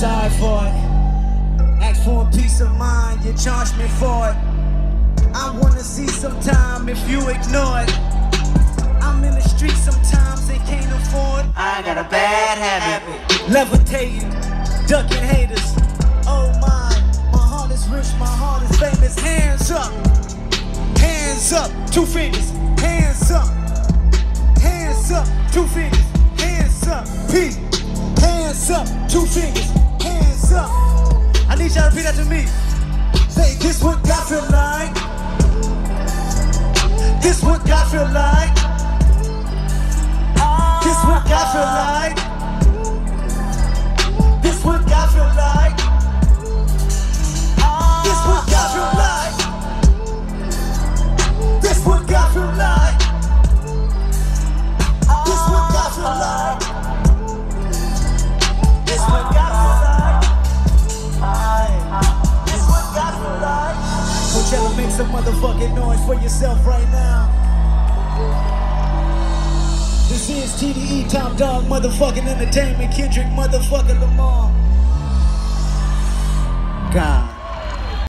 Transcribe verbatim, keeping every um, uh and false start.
sorry for it. Ask for a peace of mind, you charge me for it. I wanna see some time if you ignore it. I'm in the street sometimes and can't afford. I got a bad habit. Levitating, ducking haters. Oh my, my heart is rich, my heart is famous. Hands up, hands up, two fingers. Hands up, hands up, two fingers. Hands up, P. Hands up, two fingers. Hands up. I need y'all to repeat that to me. Say, this what God feel like. This what God feel like. This what God feel like. This what God feel like. This what God feel like. This what God feel like. This what God feel like. This what God feel like. This what God feel like. Coachella, make some motherfucking noise for yourself right now. This is T D E, Top Dog motherfucking entertainment, Kendrick motherfucking Lamar. God.